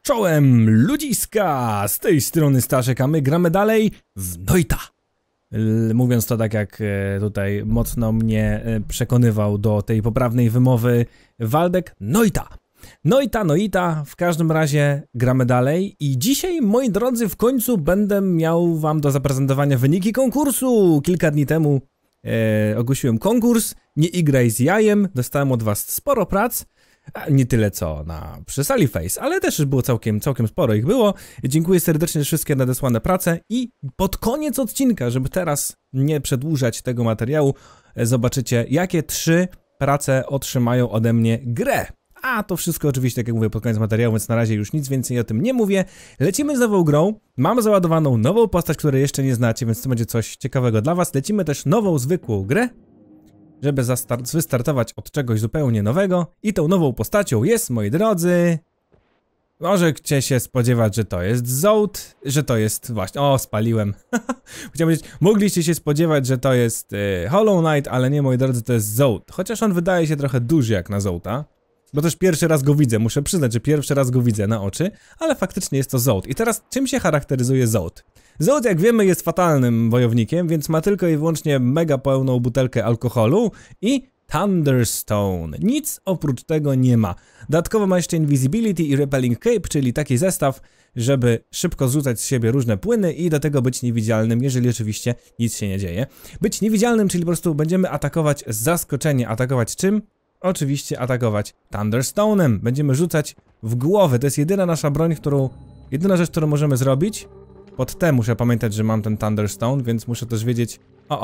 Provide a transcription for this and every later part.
Czołem ludziska! Z tej strony Staszek, a my gramy dalej w Noita. Mówiąc to tak jak tutaj mocno mnie przekonywał do tej poprawnej wymowy Waldek, Noita. Noita, w każdym razie gramy dalej i dzisiaj, moi drodzy, w końcu będę miał wam do zaprezentowania wyniki konkursu. Kilka dni temu ogłosiłem konkurs, nie igraj z jajem, dostałem od was sporo prac. Nie tyle co przy Saliface, ale też już było całkiem sporo ich było. Dziękuję serdecznie za wszystkie nadesłane prace i pod koniec odcinka, żeby teraz nie przedłużać tego materiału, zobaczycie, jakie 3 prace otrzymają ode mnie grę. A to wszystko oczywiście, tak jak mówię, pod koniec materiału, więc na razie już nic więcej o tym nie mówię. Lecimy z nową grą, mam załadowaną nową postać, której jeszcze nie znacie, więc to będzie coś ciekawego dla was. Lecimy też nową, zwykłą grę, żeby wystartować od czegoś zupełnie nowego. I tą nową postacią jest, moi drodzy... Możecie się spodziewać, że to jest Zolt, że to jest właśnie... O, spaliłem. Chciałem powiedzieć, mogliście się spodziewać, że to jest Hollow Knight, ale nie, moi drodzy, to jest Zolt. Chociaż on wydaje się trochę duży jak na Zolta. Bo też pierwszy raz go widzę, muszę przyznać, że pierwszy raz go widzę na oczy, ale faktycznie jest to Zolt. I teraz czym się charakteryzuje Zolt? Zolt, jak wiemy, jest fatalnym wojownikiem, więc ma tylko i wyłącznie mega pełną butelkę alkoholu i Thunderstone. Nic oprócz tego nie ma. Dodatkowo ma jeszcze Invisibility i Repelling Cape, czyli taki zestaw, żeby szybko zrzucać z siebie różne płyny i do tego być niewidzialnym, jeżeli oczywiście nic się nie dzieje. Być niewidzialnym, czyli po prostu będziemy atakować z zaskoczenia. Atakować czym? Oczywiście atakować Thunderstone'em. Będziemy rzucać w głowę. To jest jedyna nasza broń, jedyna rzecz, którą możemy zrobić. Pod T muszę pamiętać, że mam ten Thunderstone, więc muszę też wiedzieć...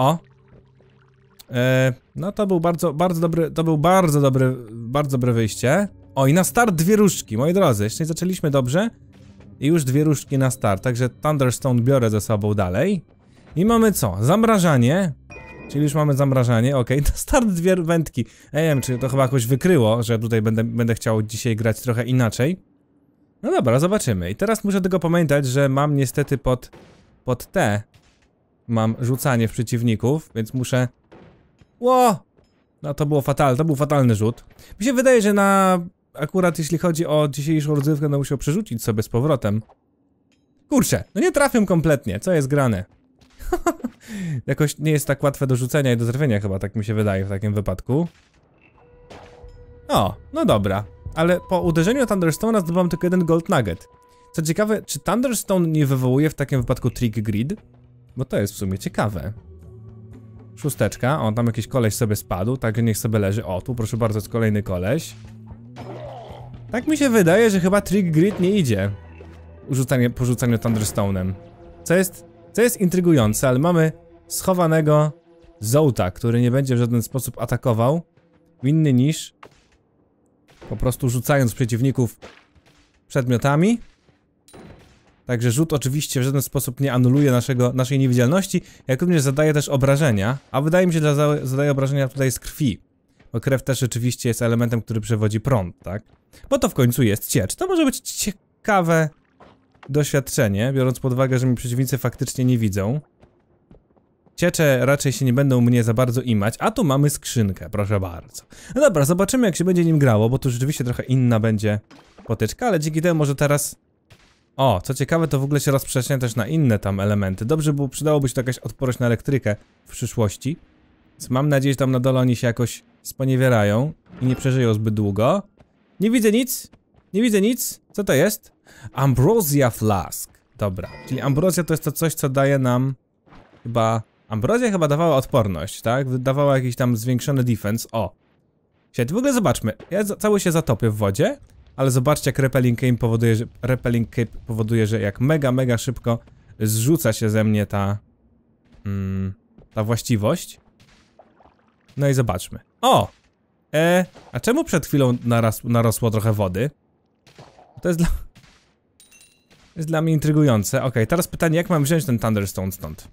No to był bardzo dobre wyjście. O, i na start 2 różdżki, moi drodzy. Jeszcze nie zaczęliśmy dobrze. I już 2 różdżki na start, także Thunderstone biorę ze sobą dalej. I mamy co? Zamrażanie. Czyli już mamy zamrażanie, okej. Na start 2 wędki. Ja nie wiem, czy to chyba jakoś wykryło, że tutaj będę chciał dzisiaj grać trochę inaczej. No dobra, zobaczymy. I teraz muszę tylko pamiętać, że mam niestety pod T mam rzucanie w przeciwników, więc muszę... Ło! No to było fatalne, to był fatalny rzut. Mi się wydaje, że akurat jeśli chodzi o dzisiejszą rozgrywkę, będę musiał przerzucić sobie z powrotem. Kurczę, no nie trafię kompletnie, co jest grane? Jakoś nie jest tak łatwe do rzucenia i do trafienia chyba, tak mi się wydaje w takim wypadku. O, no dobra. Ale po uderzeniu Thunderstone'a zdobywam tylko 1 Gold Nugget. Co ciekawe, czy Thunderstone nie wywołuje w takim wypadku Trick Grid? Bo to jest w sumie ciekawe. 6. O, tam jakiś koleś sobie spadł, także niech sobie leży. O, tu proszę bardzo, jest kolejny koleś. Tak mi się wydaje, że chyba Trick Grid nie idzie po rzucaniu Thunderstone'em. Co jest intrygujące, ale mamy schowanego Zolta, który nie będzie w żaden sposób atakował. Inny niż po prostu rzucając przeciwników przedmiotami. Także rzut oczywiście w żaden sposób nie anuluje naszej niewidzialności, jak również zadaje też obrażenia, a wydaje mi się, że zadaje obrażenia tutaj z krwi. Bo krew też rzeczywiście jest elementem, który przewodzi prąd, tak? Bo to w końcu jest ciecz. To może być ciekawe doświadczenie, biorąc pod uwagę, że mi przeciwnicy faktycznie nie widzą. Ciecze raczej się nie będą mnie za bardzo imać, a tu mamy skrzynkę, proszę bardzo. No dobra, zobaczymy, jak się będzie nim grało, bo tu rzeczywiście trochę inna będzie potyczka, ale dzięki temu może teraz... O, co ciekawe, to w ogóle się rozprzestrzenia też na inne tam elementy. Dobrze, bo przydałoby się to jakaś odporność na elektrykę w przyszłości. Więc mam nadzieję, że tam na dole oni się jakoś sponiewierają i nie przeżyją zbyt długo. Nie widzę nic. Nie widzę nic. Co to jest? Ambrosia Flask. Dobra, czyli ambrozja to jest to coś, co daje nam chyba... Ambrozja chyba dawała odporność, tak? Dawała jakiś tam zwiększony defense. O! Świetnie, w ogóle zobaczmy. Ja cały się zatopię w wodzie, ale zobaczcie, jak Repelling Cape powoduje, że jak mega szybko zrzuca się ze mnie ta właściwość. No i zobaczmy. O! A czemu przed chwilą narosło trochę wody? To jest dla mnie intrygujące. Okej, teraz pytanie, jak mam wziąć ten Thunderstone stąd?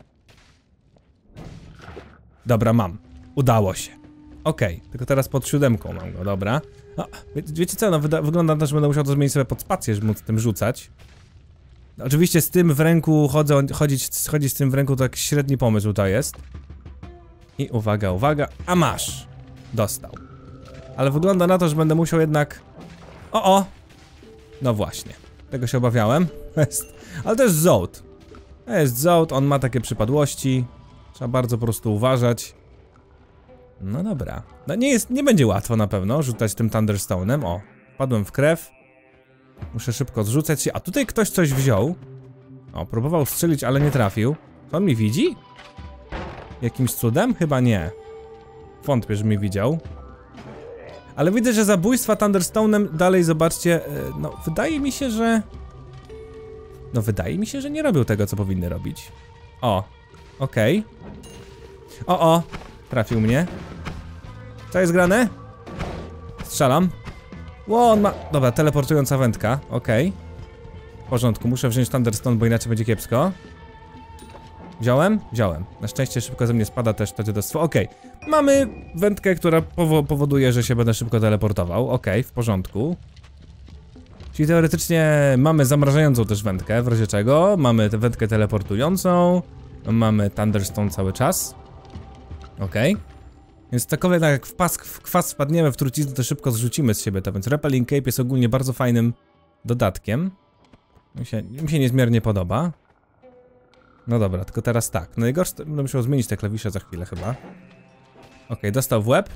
Dobra, mam. Udało się. Okej, tylko teraz pod 7 mam go, dobra. No, wiecie co, no wygląda na to, że będę musiał to zmienić sobie pod spację, żeby móc tym rzucać. No, oczywiście z tym w ręku chodzić z tym w ręku to jakiś średni pomysł to jest. I uwaga, a masz! Dostał. Ale wygląda na to, że będę musiał jednak... No właśnie. Tego się obawiałem. Ale to jest Zołd. To jest Zołd, on ma takie przypadłości. Trzeba bardzo po prostu uważać. No dobra. No nie będzie łatwo na pewno rzucać tym Thunderstone'em. O, wpadłem w krew. Muszę szybko zrzucać się. A tutaj ktoś coś wziął. O, próbował strzelić, ale nie trafił. Czy on mi widzi? Jakimś cudem? Chyba nie. Wątpię, że mnie widział. Ale widzę, że zabójstwa Thunderstone'em dalej, zobaczcie, no wydaje mi się, że... No wydaje mi się, że nie robią tego, co powinny robić. O, okej. O, trafił mnie. Co jest grane? Strzelam. Ło, on ma... Dobra, teleportująca wędka, okej. W porządku, muszę wziąć Thunderstone, bo inaczej będzie kiepsko. Wziąłem? Wziąłem. Na szczęście szybko ze mnie spada też to dziadostwo. Okej. Mamy wędkę, która powoduje, że się będę szybko teleportował. Okej, w porządku. Czyli teoretycznie mamy zamrażającą też wędkę, w razie czego. Mamy tę wędkę teleportującą. Mamy Thunderstone cały czas. Okej. Więc takowe jak w kwas wpadniemy w truciznę, to szybko zrzucimy z siebie to, więc Repelling Cape jest ogólnie bardzo fajnym dodatkiem. Mi się niezmiernie podoba. No dobra, tylko teraz tak. Najgorsze, będę musiał zmienić te klawisze za chwilę chyba. Okej, dostał w łeb.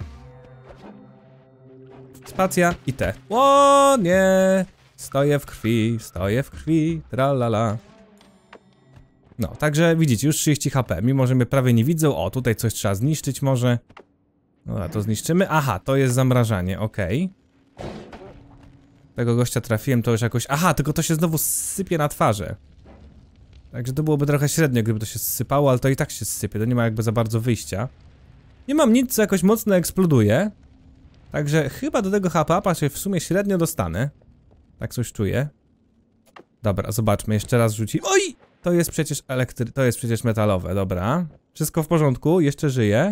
Spacja i te. O nie! Stoję w krwi, tralala. No, także widzicie, już 30 HP, mimo że mnie prawie nie widzą. O, tutaj coś trzeba zniszczyć może. Dobra, to zniszczymy. Aha, to jest zamrażanie, okej. Tego gościa trafiłem, to już jakoś... Aha, tylko to się znowu sypie na twarzy. Także to byłoby trochę średnio, gdyby to się zsypało, ale to i tak się zsypie, to nie ma jakby za bardzo wyjścia. Nie mam nic, co jakoś mocno eksploduje. Także chyba do tego HP-a się w sumie średnio dostanę. Tak coś czuję. Dobra, zobaczmy, jeszcze raz rzuci. Oj! To jest przecież to jest przecież metalowe, dobra. Wszystko w porządku, jeszcze żyje.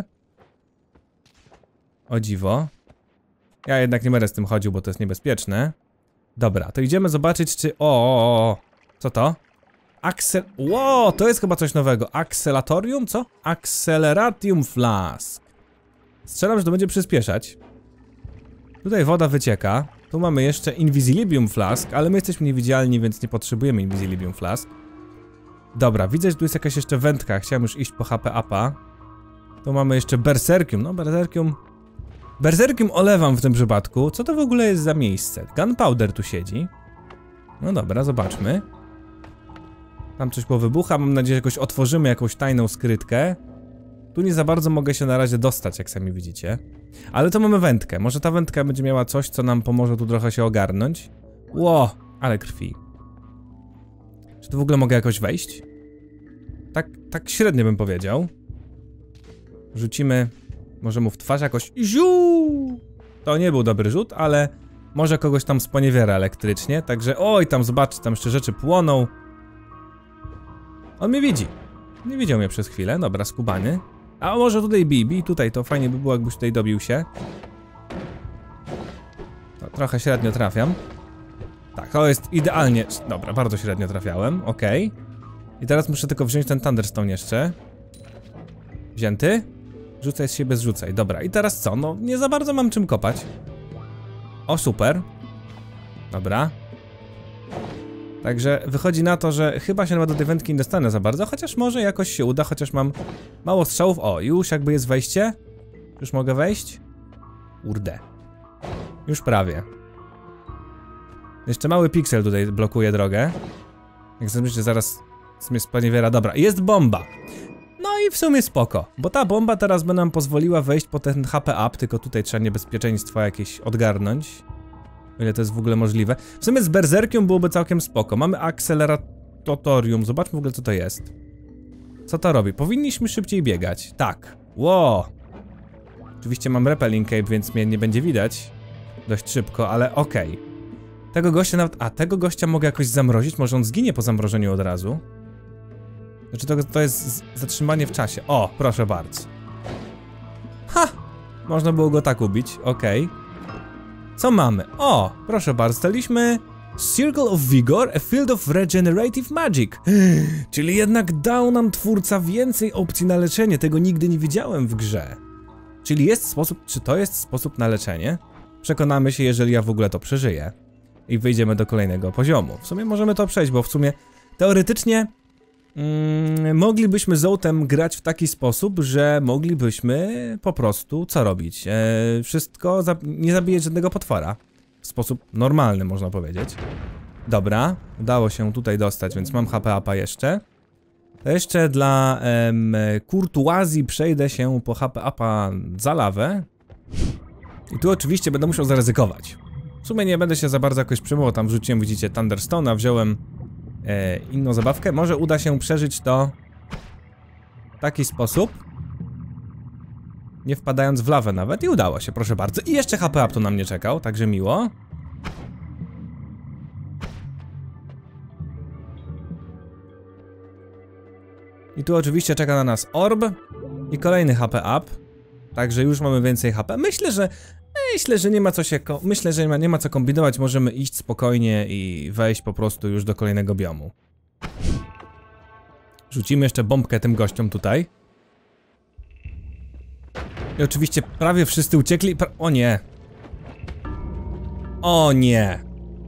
O dziwo. Ja jednak nie będę z tym chodził, bo to jest niebezpieczne. Dobra, to idziemy zobaczyć, czy... Co to? Ło, to jest chyba coś nowego. Acceleratorium, co? Acceleratium Flask. Strzelam, że to będzie przyspieszać. Tutaj woda wycieka. Tu mamy jeszcze Invisibilium Flask, ale my jesteśmy niewidzialni, więc nie potrzebujemy Invisibilium Flask. Dobra, widzę, że tu jest jakaś jeszcze wędka. Chciałem już iść po HP upa. Tu mamy jeszcze Berserkium. No, Berserkium olewam w tym przypadku. Co to w ogóle jest za miejsce? Gunpowder tu siedzi. No dobra, zobaczmy. Tam coś powybucha, mam nadzieję, że jakoś otworzymy jakąś tajną skrytkę. Tu nie za bardzo mogę się na razie dostać, jak sami widzicie. Ale to mamy wędkę, może ta wędka będzie miała coś, co nam pomoże tu trochę się ogarnąć. Ło, ale krwi. Czy tu w ogóle mogę jakoś wejść? Tak średnio bym powiedział. Rzucimy, może mu w twarz jakoś... Ziu! To nie był dobry rzut, ale może kogoś tam sponiewiera elektrycznie, także... Oj, tam zobaczcie, tam jeszcze rzeczy płoną. On mnie widzi. Nie widział mnie przez chwilę, dobra, skubany. A może tutaj bij, tutaj, to fajnie by było, jakbyś tutaj dobił się. To trochę średnio trafiam. Tak, to jest idealnie... Dobra, bardzo średnio trafiałem, okej. I teraz muszę tylko wziąć ten Thunderstone jeszcze. Wzięty? Rzucaj z siebie, zrzucaj, dobra. I teraz co? No, nie za bardzo mam czym kopać. O, super. Dobra. Także wychodzi na to, że chyba się nawet do tej wędki nie dostanę za bardzo, chociaż może jakoś się uda, chociaż mam mało strzałów. O, już jakby jest wejście. Już mogę wejść? Kurde. Już prawie. Jeszcze mały piksel tutaj blokuje drogę. Jak zobaczycie, zaraz mnie sponiewiera. Dobra, jest bomba. No i w sumie spoko, bo ta bomba teraz by nam pozwoliła wejść po ten HP up, tylko tutaj trzeba niebezpieczeństwo jakieś odgarnąć. O ile to jest w ogóle możliwe. W sumie z Berserkium byłoby całkiem spoko. Mamy Acceleratorium. Zobaczmy w ogóle, co to jest. Co to robi? Powinniśmy szybciej biegać. Tak. Wow. Oczywiście mam Repelling Cape, więc mnie nie będzie widać dość szybko, ale okej. Tego gościa nawet... A, tego gościa mogę jakoś zamrozić? Może on zginie po zamrożeniu od razu? Znaczy to jest zatrzymanie w czasie. O, proszę bardzo. Ha! Można było go tak ubić, okej. Co mamy? O, proszę bardzo, staliśmy Circle of Vigor, a Field of Regenerative Magic. Czyli jednak dał nam twórca więcej opcji na leczenie, tego nigdy nie widziałem w grze. Czyli jest sposób, czy to jest sposób na leczenie? Przekonamy się, jeżeli ja w ogóle to przeżyję. i wyjdziemy do kolejnego poziomu. W sumie możemy to przejść, bo w sumie teoretycznie moglibyśmy Zołtem grać w taki sposób, że moglibyśmy po prostu co robić? Wszystko, nie zabijać żadnego potwora. W sposób normalny, można powiedzieć. Dobra, udało się tutaj dostać, więc mam HP upa jeszcze. To jeszcze dla kurtuazji przejdę się po HP upa za lawę. I tu oczywiście będę musiał zaryzykować. W sumie nie będę się za bardzo jakoś przejmował, tam wrzuciłem, widzicie, Thunderstone'a, wziąłem inną zabawkę. Może uda się przeżyć to w taki sposób, nie wpadając w lawę nawet, i udało się, proszę bardzo. I jeszcze HP up tu na mnie czekał, także miło. I tu oczywiście czeka na nas orb i kolejny HP up. Także już mamy więcej HP. Myślę, że nie ma co się nie ma co kombinować. Możemy iść spokojnie i wejść po prostu już do kolejnego biomu. Rzucimy jeszcze bombkę tym gościom tutaj. I oczywiście prawie wszyscy uciekli. O nie. O nie.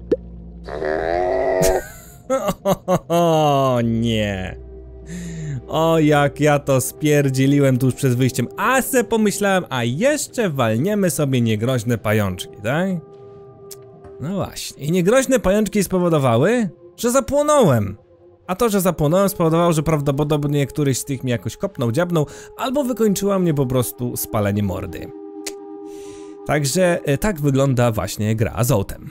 O nie. O, jak ja to spierdzieliłem tuż przed wyjściem. A se pomyślałem, a jeszcze walniemy sobie niegroźne pajączki, tak? No właśnie. I niegroźne pajączki spowodowały, że zapłonąłem. A to, że zapłonąłem, spowodowało, że prawdopodobnie któryś z tych mnie jakoś kopnął, dziabnął, albo wykończyła mnie po prostu spalenie mordy. Także tak wygląda właśnie gra Zołtem.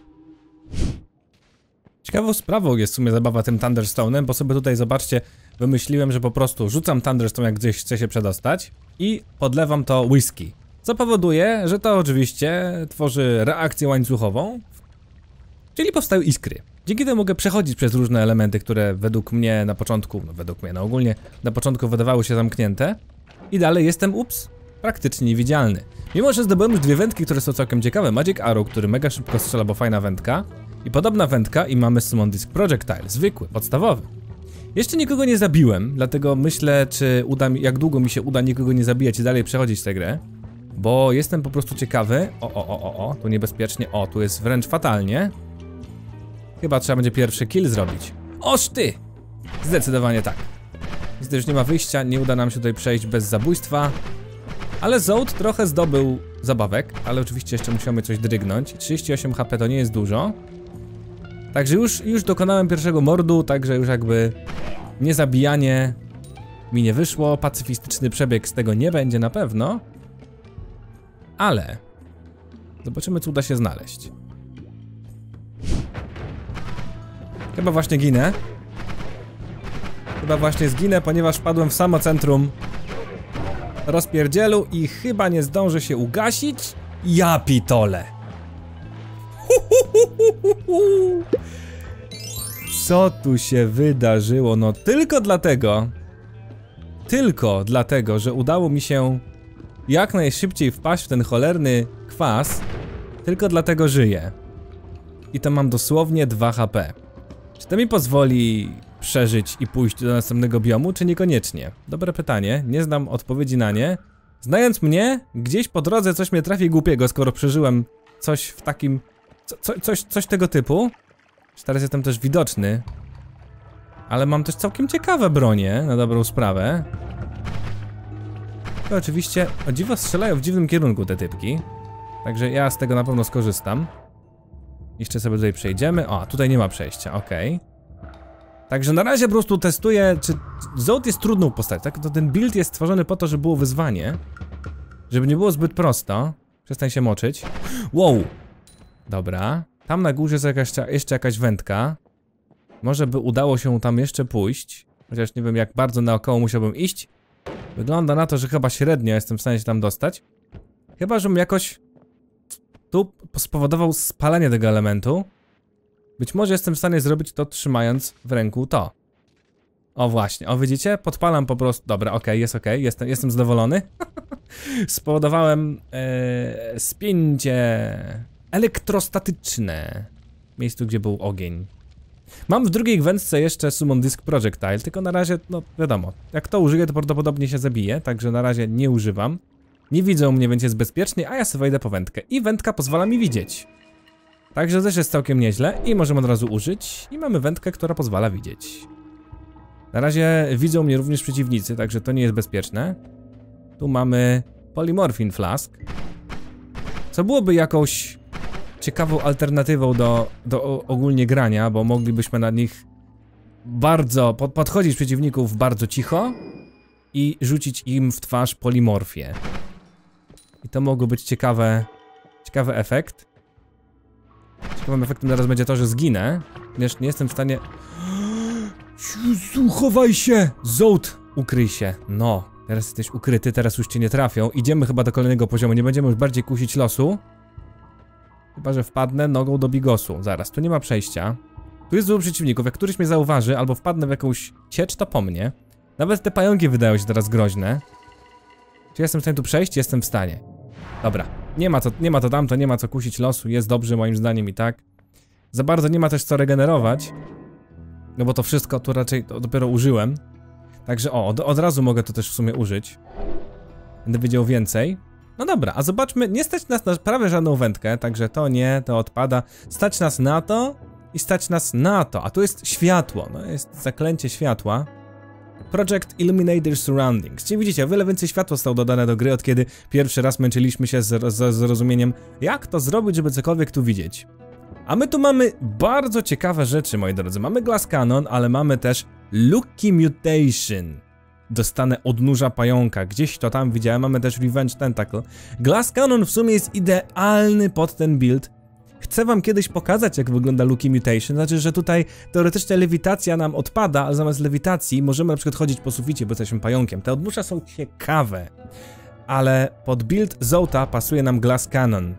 Ciekawą sprawą jest w sumie zabawa tym Thunderstone'em, bo sobie tutaj, zobaczcie, wymyśliłem, że po prostu rzucam Thunderstone, jak gdzieś chcę się przedostać, i podlewam to whisky. Co powoduje, że to oczywiście tworzy reakcję łańcuchową, czyli powstają iskry. Dzięki temu mogę przechodzić przez różne elementy, które według mnie na początku, ogólnie na początku wydawały się zamknięte, i dalej jestem, praktycznie niewidzialny. Mimo że zdobyłem już dwie wędki, które są całkiem ciekawe. Magic Arrow, który mega szybko strzela, bo fajna wędka. I podobna wędka, i mamy Summon Disc Projectile, zwykły, podstawowy. Jeszcze nikogo nie zabiłem, dlatego myślę, jak długo mi się uda nikogo nie zabijać i dalej przechodzić tę grę. Bo jestem po prostu ciekawy. Tu niebezpiecznie, tu jest wręcz fatalnie. Chyba trzeba będzie pierwszy kill zrobić. Oż ty! Zdecydowanie tak. Niestety już nie ma wyjścia, nie uda nam się tutaj przejść bez zabójstwa. Ale Zołt trochę zdobył zabawek, ale oczywiście jeszcze musimy coś drygnąć. 38 HP to nie jest dużo. Także już dokonałem pierwszego mordu, także już jakby niezabijanie mi nie wyszło. Pacyfistyczny przebieg z tego nie będzie na pewno. Ale zobaczymy, co uda się znaleźć. Chyba właśnie ginę. Chyba właśnie zginę, ponieważ wpadłem w samo centrum rozpierdzielu i chyba nie zdążę się ugasić. Ja pitole. Co tu się wydarzyło? No tylko dlatego, że udało mi się jak najszybciej wpaść w ten cholerny kwas. Tylko dlatego żyję. I to mam dosłownie 2 HP. Czy to mi pozwoli przeżyć i pójść do następnego biomu, czy niekoniecznie? Dobre pytanie, nie znam odpowiedzi na nie. Znając mnie, gdzieś po drodze coś mnie trafi głupiego, skoro przeżyłem coś w takim... Coś tego typu. Teraz jestem też widoczny. Ale mam też całkiem ciekawe bronie, na dobrą sprawę. To oczywiście, o dziwo, strzelają w dziwnym kierunku te typki. Także ja z tego na pewno skorzystam. Jeszcze sobie tutaj przejdziemy. O, tutaj nie ma przejścia, okej. Także na razie po prostu testuję, czy Zołt jest trudną postacią, tak? To ten build jest stworzony po to, żeby było wyzwanie. Żeby nie było zbyt prosto. Przestań się moczyć. Wow! Dobra. Tam na górze jest jeszcze jakaś wędka. Może by udało się tam jeszcze pójść. Chociaż nie wiem, jak bardzo naokoło musiałbym iść. Wygląda na to, że chyba średnio jestem w stanie się tam dostać. Chyba, żebym jakoś tu spowodował spalenie tego elementu. Być może jestem w stanie zrobić to, trzymając w ręku to. O właśnie, o widzicie? Podpalam po prostu. Dobra, jest okej, jestem zadowolony. Spowodowałem spięcie elektrostatyczne w miejscu, gdzie był ogień. Mam w drugiej wędce jeszcze Summon Disc Projectile, tylko na razie, no wiadomo, jak to użyję, to prawdopodobnie się zabije, także na razie nie używam. Nie widzą mnie, więc jest bezpiecznie, a ja sobie wejdę po wędkę. I wędka pozwala mi widzieć. Także też jest całkiem nieźle i możemy od razu użyć. I mamy wędkę, która pozwala widzieć. Na razie widzą mnie również przeciwnicy, także to nie jest bezpieczne. Tu mamy Polymorphin Flask. Co byłoby jakąś ciekawą alternatywą do ogólnie grania, bo moglibyśmy na nich bardzo podchodzić przeciwników bardzo cicho i rzucić im w twarz polimorfię. I to mogło być ciekawy efekt. Ciekawym efektem teraz będzie to, że zginę, ponieważ nie jestem w stanie... Jezu, chowaj się! Zołd! Ukryj się. No, teraz jesteś ukryty, teraz już cię nie trafią. Idziemy chyba do kolejnego poziomu, nie będziemy już bardziej kusić losu. Chyba że wpadnę nogą do bigosu. Zaraz, tu nie ma przejścia. Tu jest dużo przeciwników, jak któryś mnie zauważy, albo wpadnę w jakąś ciecz, to po mnie. Nawet te pająki wydają się teraz groźne. Czy jestem w stanie tu przejść? Jestem w stanie. Dobra, nie ma to tamto, nie ma co kusić losu, jest dobrze moim zdaniem i tak. Za bardzo nie ma też co regenerować. No bo to wszystko tu raczej dopiero użyłem. Także od razu mogę to też w sumie użyć. Będę wiedział więcej. No dobra, a zobaczmy, nie stać nas na prawie żadną wędkę, także to nie, to odpada. Stać nas na to i stać nas na to, a tu jest światło, no jest zaklęcie światła. Project Illuminator Surroundings, czyli widzicie, o wiele więcej światła zostało dodane do gry, od kiedy pierwszy raz męczyliśmy się z zrozumieniem, jak to zrobić, żeby cokolwiek tu widzieć. A my tu mamy bardzo ciekawe rzeczy, moi drodzy. Mamy Glass Cannon, ale mamy też Lucky Mutation. Dostanę odnóża pająka, gdzieś to tam widziałem, mamy też Revenge Tentacle. Glass Cannon w sumie jest idealny pod ten build. Chcę wam kiedyś pokazać, jak wygląda Lucky Mutation, znaczy, że tutaj teoretycznie lewitacja nam odpada, ale zamiast lewitacji możemy na przykład chodzić po suficie, bo jesteśmy pająkiem. Te odnóża są ciekawe, ale pod build Zołta pasuje nam Glass Cannon.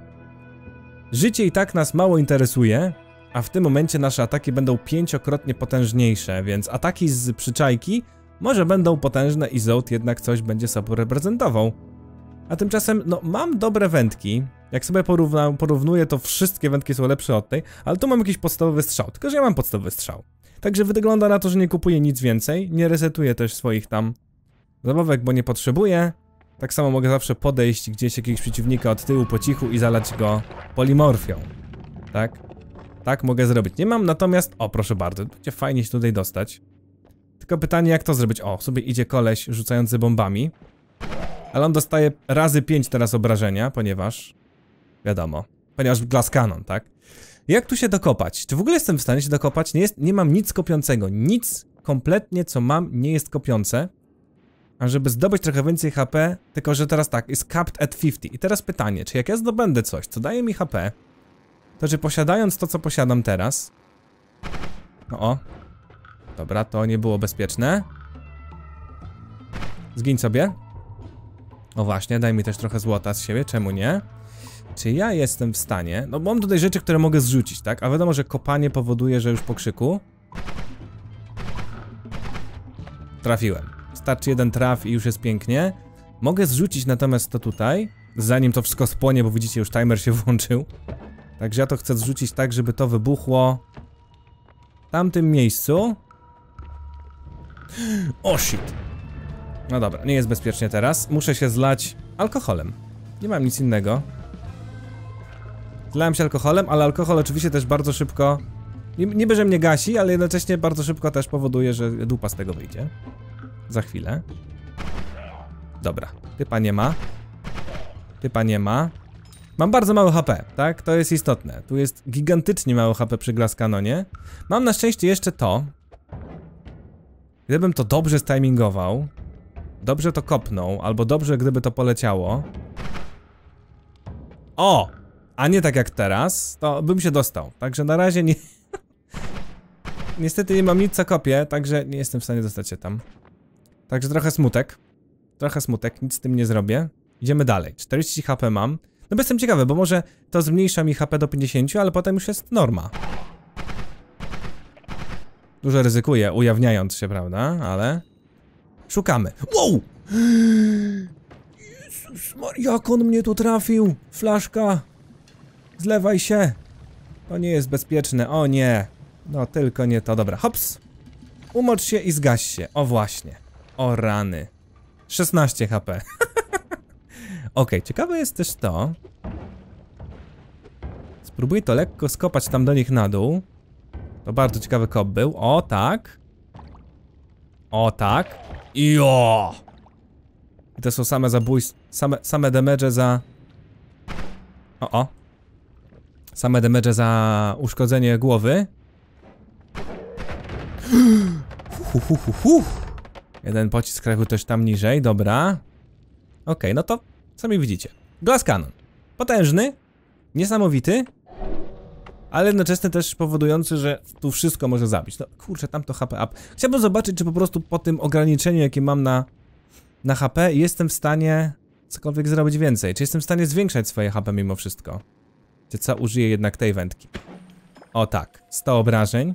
Życie i tak nas mało interesuje, a w tym momencie nasze ataki będą 5-krotnie potężniejsze, więc ataki z przyczajki może będą potężne i Zołt jednak coś będzie sobą reprezentował. A tymczasem, no mam dobre wędki, jak sobie porównuję, to wszystkie wędki są lepsze od tej, ale tu mam jakiś podstawowy strzał, tylko że ja mam podstawowy strzał. Także wygląda na to, że nie kupuję nic więcej, nie resetuję też swoich tam zabawek, bo nie potrzebuję. Tak samo mogę zawsze podejść gdzieś jakiegoś przeciwnika od tyłu po cichu i zalać go polimorfią. Tak? Tak mogę zrobić. Nie mam natomiast... O, proszę bardzo, będzie fajnie się tutaj dostać. Tylko pytanie, jak to zrobić? O, sobie idzie koleś rzucający bombami. Ale on dostaje razy 5 teraz obrażenia, ponieważ... Wiadomo. Ponieważ Glass Cannon, tak? Jak tu się dokopać? Czy w ogóle jestem w stanie się dokopać? Nie mam nic kopiącego. Nic kompletnie, co mam, nie jest kopiące. A żeby zdobyć trochę więcej HP, tylko że teraz tak, jest capped at 50. I teraz pytanie, czy jak ja zdobędę coś, co daje mi HP, to czy posiadając to, co posiadam teraz... No o. Dobra, to nie było bezpieczne. Zgiń sobie. O właśnie, daj mi też trochę złota z siebie, czemu nie? Czy ja jestem w stanie... No mam tutaj rzeczy, które mogę zrzucić, tak? A wiadomo, że kopanie powoduje, że już po krzyku. Trafiłem. Starczy jeden traf i już jest pięknie. Mogę zrzucić natomiast to tutaj, zanim to wszystko spłonie, bo widzicie, już timer się włączył. Także ja to chcę zrzucić tak, żeby to wybuchło w tamtym miejscu. O shit. No dobra, nie jest bezpiecznie teraz. Muszę się zlać alkoholem. Nie mam nic innego. Zlałem się alkoholem, ale alkohol oczywiście też bardzo szybko... Niby, że mnie gasi, ale jednocześnie bardzo szybko też powoduje, że dupa z tego wyjdzie. Za chwilę. Dobra, typa nie ma. Typa nie ma. Mam bardzo mało HP, tak? To jest istotne. Tu jest gigantycznie mało HP przy Glass Cannonie. Mam na szczęście jeszcze to. Gdybym to dobrze stimingował, dobrze to kopnął, albo dobrze gdyby to poleciało. O! A nie tak jak teraz, to bym się dostał. Także na razie nie... Niestety nie mam nic co kopię, także nie jestem w stanie dostać się tam. Także trochę smutek. Trochę smutek, nic z tym nie zrobię. Idziemy dalej. 40 HP mam. No bo jestem ciekawy, bo może to zmniejsza mi HP do 50, ale potem już jest norma. Dużo ryzykuję, ujawniając się, prawda? Ale... Szukamy. Wow! Jezus Maria, jak on mnie tu trafił? Flaszka. Zlewaj się. To nie jest bezpieczne, o nie. No tylko nie to, dobra, hops. Umocz się i zgaś się, o właśnie. O rany. 16 HP. Okej, ciekawe jest też to, Spróbuję to lekko skopać tam do nich na dół. To bardzo ciekawy kop był. O, tak. O, tak. Jo! I to są same zabójstwa, same damage za... O. Same damage za uszkodzenie głowy. Jeden pocisk trafił też tam niżej, dobra. Okej, no to sami widzicie. Glass Cannon. Potężny, niesamowity, ale jednocześnie też powodujący, że tu wszystko może zabić. No kurczę, tam to HP up. Chciałbym zobaczyć, czy po prostu po tym ograniczeniu, jakie mam na HP, jestem w stanie cokolwiek zrobić więcej. Czy jestem w stanie zwiększać swoje HP mimo wszystko. Czy co, użyję jednak tej wędki. O tak, 100 obrażeń.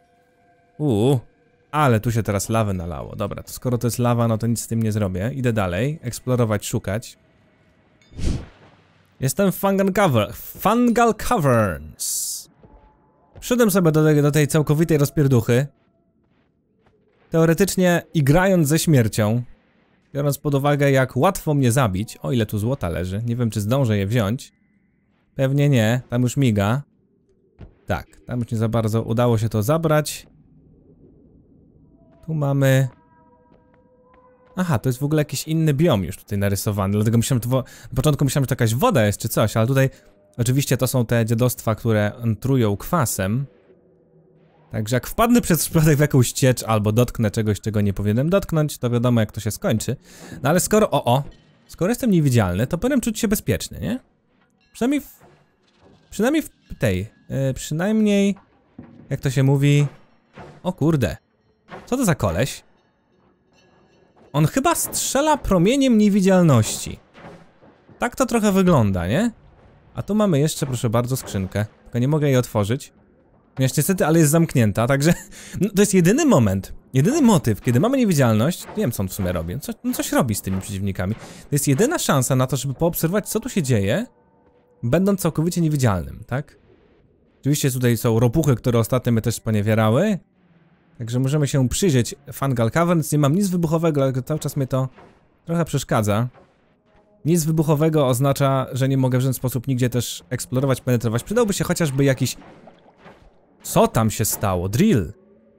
Ale tu się teraz lawy nalało. Dobra, to skoro to jest lawa, no to nic z tym nie zrobię. Idę dalej, eksplorować, szukać. Jestem w Fungal Caverns. Wszedłem sobie do tej całkowitej rozpierduchy. Teoretycznie igrając ze śmiercią. Biorąc pod uwagę, jak łatwo mnie zabić. O, ile tu złota leży. Nie wiem, czy zdążę je wziąć. Pewnie nie, tam już miga. Tak, tam już nie za bardzo udało się to zabrać. Tu aha, to jest w ogóle jakiś inny biom już tutaj narysowany. Dlatego myślałem, na początku myślałem, że to jakaś woda jest czy coś, ale tutaj oczywiście to są te dziadostwa, które trują kwasem. Także jak wpadnę przez przypadek w jakąś ciecz albo dotknę czegoś, czego nie powinienem dotknąć, to wiadomo, jak to się skończy. No ale skoro jestem niewidzialny, to powinienem czuć się bezpiecznie, nie? Przynajmniej, jak to się mówi... O kurde. Co to za koleś? On chyba strzela promieniem niewidzialności. Tak to trochę wygląda, nie? A tu mamy jeszcze, proszę bardzo, skrzynkę. Tylko nie mogę jej otworzyć. Niestety, ale jest zamknięta, także... No, to jest jedyny moment, jedyny motyw, kiedy mamy niewidzialność. Nie wiem, co on w sumie robi. Coś robi z tymi przeciwnikami. To jest jedyna szansa na to, żeby poobserwować, co tu się dzieje, będąc całkowicie niewidzialnym, tak? Oczywiście tutaj są ropuchy, które ostatnio mnie też poniewierały. Także możemy się przyjrzeć Fungal Caverns. Nie mam nic wybuchowego, ale cały czas mnie to trochę przeszkadza. Nic wybuchowego oznacza, że nie mogę w żaden sposób nigdzie też eksplorować, penetrować. Przydałby się chociażby jakiś... Co tam się stało? Drill!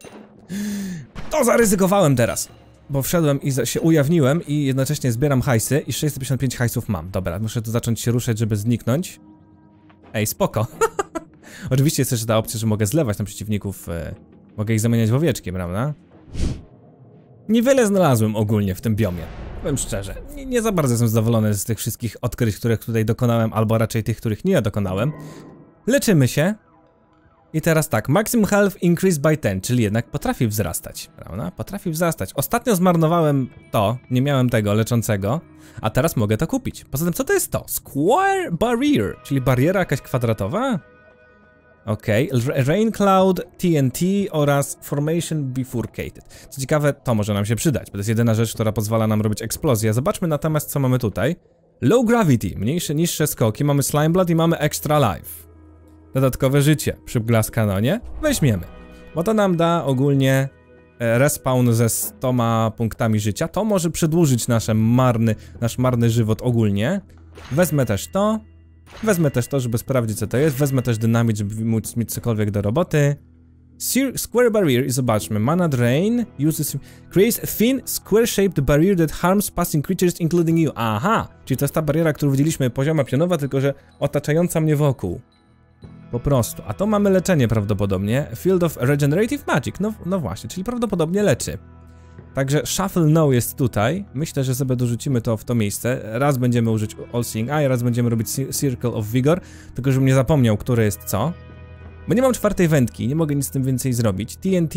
To zaryzykowałem teraz! Bo wszedłem i się ujawniłem i jednocześnie zbieram hajsy i 655 hajsów mam. Dobra, muszę tu zacząć się ruszać, żeby zniknąć. Ej, spoko! Oczywiście jest też ta opcja, że mogę zlewać tam przeciwników... Mogę ich zamieniać w owieczki, prawda? Niewiele znalazłem ogólnie w tym biomie. Powiem szczerze, nie za bardzo jestem zadowolony z tych wszystkich odkryć, których tutaj dokonałem, albo raczej tych, których nie dokonałem. Leczymy się. I teraz tak, maximum health increase by 10, czyli jednak potrafi wzrastać, prawda? Potrafi wzrastać. Ostatnio zmarnowałem to, nie miałem tego leczącego, a teraz mogę to kupić. Poza tym, co to jest to? Square Barrier, czyli bariera jakaś kwadratowa? Okej, Rain Cloud, TNT oraz Formation Bifurcated. Co ciekawe, to może nam się przydać, bo to jest jedyna rzecz, która pozwala nam robić eksplozję. Zobaczmy natomiast, co mamy tutaj. Low Gravity, niższe skoki, mamy Slime Blood i mamy Extra Life. Dodatkowe życie przy Glass Cannonie. Weźmiemy, bo to nam da ogólnie respawn ze 100 punktami życia. To może przedłużyć nasz marny żywot ogólnie. Wezmę też to. Wezmę też to, żeby sprawdzić, co to jest. Wezmę też dynamit, żeby móc mieć cokolwiek do roboty. Square Barrier i zobaczmy. Mana Drain creates a thin, square-shaped barrier that harms passing creatures, including you. Aha! Czyli to jest ta bariera, którą widzieliśmy, pozioma pionowa, tylko że otaczająca mnie wokół. Po prostu. A to mamy leczenie prawdopodobnie. Field of Regenerative Magic. No właśnie, czyli prawdopodobnie leczy. Także Shuffle No jest tutaj. Myślę, że sobie dorzucimy to w to miejsce. Raz będziemy użyć All Seeing Eye, raz będziemy robić Circle of Vigor. Tylko żebym nie zapomniał, które jest co. Bo nie mam czwartej wędki, nie mogę nic z tym więcej zrobić. TNT...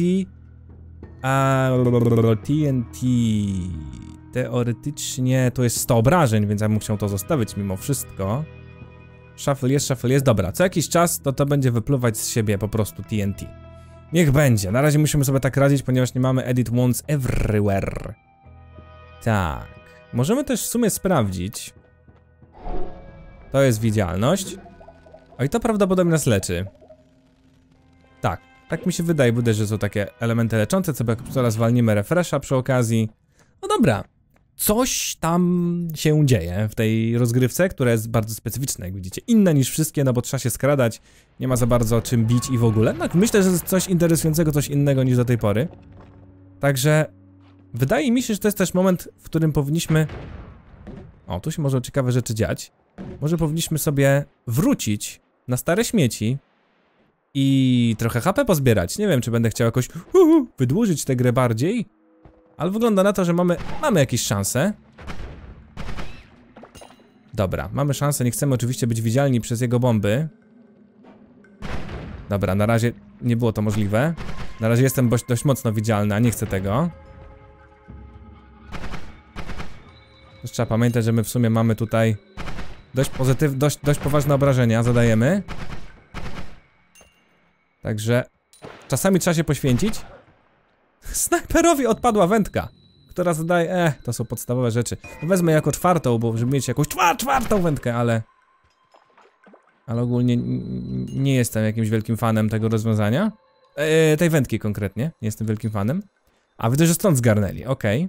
TNT... Teoretycznie to jest 100 obrażeń, więc ja bym chciał to zostawić mimo wszystko. Shuffle jest. Dobra, co jakiś czas to będzie wypluwać z siebie po prostu TNT. Niech będzie, na razie musimy sobie tak radzić, ponieważ nie mamy Edit Wounds Everywhere. Tak. Możemy też w sumie sprawdzić. To jest widzialność. O i to prawdopodobnie nas leczy. Tak, tak mi się wydaje, że są takie elementy leczące, co zaraz walnimy refresha przy okazji. No dobra. coś tam się dzieje w tej rozgrywce, która jest bardzo specyficzna, jak widzicie. Inna niż wszystkie, no bo trzeba się skradać, nie ma za bardzo czym bić i w ogóle. No, myślę, że to jest coś interesującego, coś innego niż do tej pory. Także wydaje mi się, że to jest też moment, w którym powinniśmy... O, tu się może ciekawe rzeczy dziać. Może powinniśmy sobie wrócić na stare śmieci i trochę HP pozbierać. Nie wiem, czy będę chciał jakoś wydłużyć tę grę bardziej, ale wygląda na to, że mamy jakieś szanse. Dobra, mamy szansę, nie chcemy oczywiście być widzialni przez jego bomby. Dobra, na razie nie było to możliwe. Na razie jestem dość mocno widzialny, a nie chcę tego. Też trzeba pamiętać, że my w sumie mamy tutaj dość poważne obrażenia, zadajemy. Także czasami trzeba się poświęcić. Snajperowi odpadła wędka, która zadaje... to są podstawowe rzeczy. Wezmę jako czwartą, bo żeby mieć jakąś czwartą wędkę, ale ogólnie nie jestem jakimś wielkim fanem tego rozwiązania. Tej wędki konkretnie, nie jestem wielkim fanem. A widzę, że stąd zgarnęli, okej.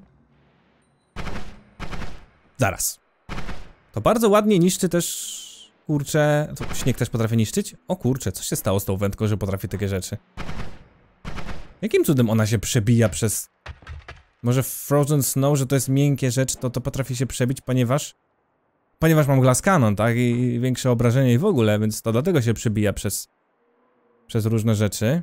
Zaraz. To bardzo ładnie niszczy też... Kurczę... To śnieg też potrafi niszczyć? O kurczę, co się stało z tą wędką, że potrafi takie rzeczy? Jakim cudem ona się przebija przez... Może Frozen Snow, że to jest miękkie rzecz, to potrafi się przebić, ponieważ mam Glass Cannon, tak? I większe obrażenie i w ogóle, więc to dlatego się przebija przez różne rzeczy.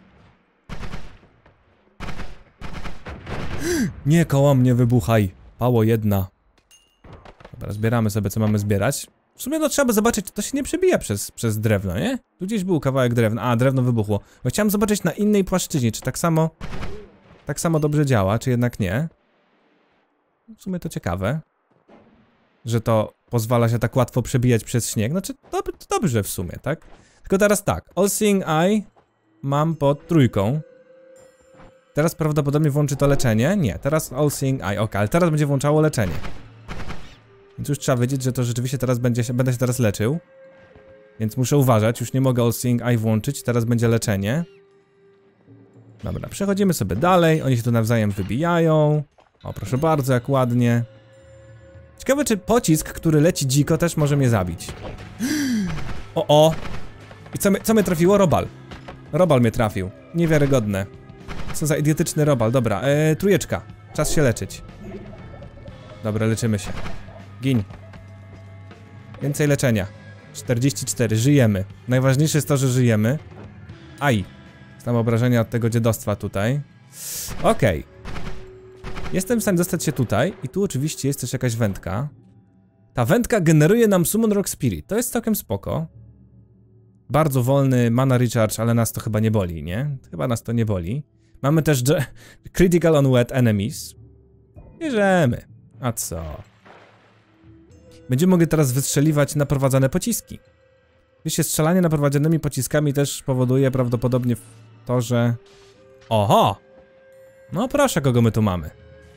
Nie koło mnie wybuchaj. Pało jedna. Dobra, zbieramy sobie, co mamy zbierać. W sumie no trzeba by zobaczyć, czy to się nie przebija przez drewno, nie? Tu gdzieś był kawałek drewna. A, drewno wybuchło. Bo chciałem zobaczyć na innej płaszczyźnie, czy tak samo dobrze działa, czy jednak nie. W sumie to ciekawe, że to pozwala się tak łatwo przebijać przez śnieg. Znaczy, dobrze w sumie, tak? Tylko teraz tak, All Seeing Eye mam pod 3. Teraz prawdopodobnie włączy to leczenie. Nie, teraz All Seeing Eye, ok, ale teraz będzie włączało leczenie. Więc już trzeba wiedzieć, że to rzeczywiście teraz będę się teraz leczył. Więc muszę uważać, już nie mogę All Seeing Eye włączyć, teraz będzie leczenie. Dobra, przechodzimy sobie dalej, oni się tu nawzajem wybijają. O, proszę bardzo, jak ładnie. Ciekawe, czy pocisk, który leci dziko, też może mnie zabić. O! I co mnie trafiło? Robal. Robal mnie trafił. Niewiarygodne. Co za idiotyczny robal. Dobra, 3. Czas się leczyć. Dobra, leczymy się. Gin. Więcej leczenia. 44, żyjemy. Najważniejsze jest to, że żyjemy. Aj. Znam obrażenia od tego dziadostwa tutaj. Okej. Jestem w stanie dostać się tutaj. I tu oczywiście jest też jakaś wędka. Ta wędka generuje nam Summon Rock Spirit. To jest całkiem spoko. Bardzo wolny mana recharge, ale nas to chyba nie boli, nie? Chyba nas to nie boli. Mamy też Critical on Wet Enemies. Bierzemy. A co? Będziemy mogli teraz wystrzeliwać naprowadzane pociski. Wiecie, strzelanie naprowadzonymi pociskami też powoduje prawdopodobnie to, że... Oho! No proszę, kogo my tu mamy.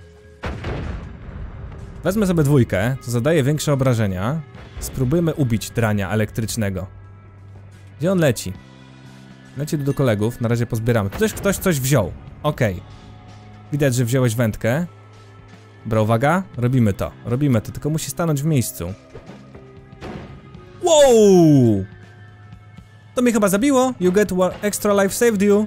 Wezmę sobie 2, co zadaje większe obrażenia. Spróbujemy ubić drania elektrycznego. Gdzie on leci? Leci do kolegów, na razie pozbieramy. Tu też ktoś coś wziął. Okej. Widać, że wziąłeś wędkę. Dobra, uwaga, robimy to, tylko musi stanąć w miejscu. Wow! To mnie chyba zabiło. You get one extra life saved you.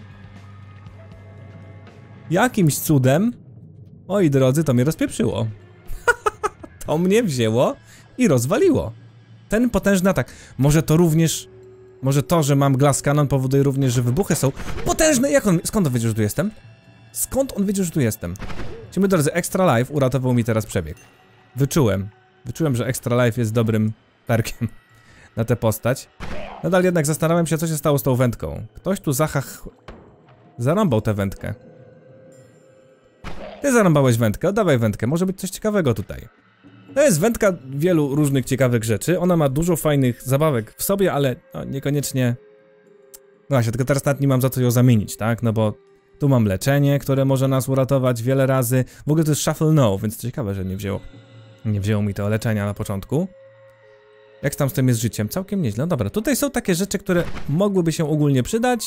Jakimś cudem, oi drodzy, to mnie rozpieprzyło. To mnie wzięło i rozwaliło. Ten potężny atak. Może to również... Może to, że mam Glass Cannon powoduje również, że wybuchy są potężne. Skąd on wiedział, że tu jestem? Skąd on wiedział, że tu jestem? Moi drodzy, Extra Life uratował mi teraz przebieg. Wyczułem, że Extra Life jest dobrym perkiem na tę postać. Nadal jednak zastanawiam się, co się stało z tą wędką. Ktoś tu zarąbał tę wędkę. Ty zarąbałeś wędkę, oddawaj wędkę, może być coś ciekawego tutaj. To jest wędka wielu różnych ciekawych rzeczy. Ona ma dużo fajnych zabawek w sobie, ale no, niekoniecznie... No właśnie, tylko teraz nawet nie mam za co ją zamienić, tak? No bo tu mam leczenie, które może nas uratować wiele razy. W ogóle to jest Shuffle No, więc to ciekawe, że nie wzięło mi to leczenia na początku. Jak tam z tym jest życiem? Całkiem nieźle. No dobra, tutaj są takie rzeczy, które mogłyby się ogólnie przydać,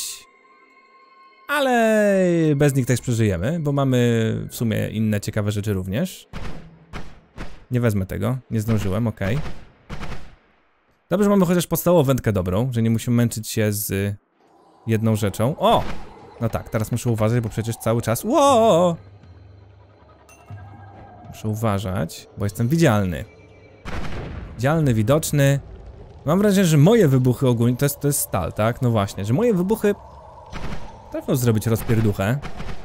ale bez nich też przeżyjemy, bo mamy w sumie inne ciekawe rzeczy również. Nie wezmę tego, nie zdążyłem, okej. Dobrze, że mamy chociaż podstawową wędkę dobrą, że nie musimy męczyć się z jedną rzeczą. O! No tak, teraz muszę uważać, bo przecież cały czas... Ło! Muszę uważać, bo jestem widzialny. Widzialny, widoczny. Mam wrażenie, że moje wybuchy ogólnie... To jest stal, tak? No właśnie, że moje wybuchy... Trafią zrobić rozpierduchę.